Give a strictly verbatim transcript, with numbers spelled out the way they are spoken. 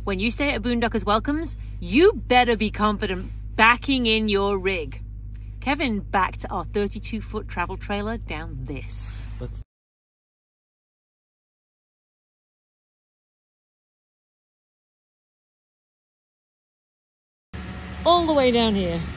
when you stay at Boondockers Welcomes, you better be confident backing in your rig. Kevin backed our thirty-two foot travel trailer down this. Let's all the way down here.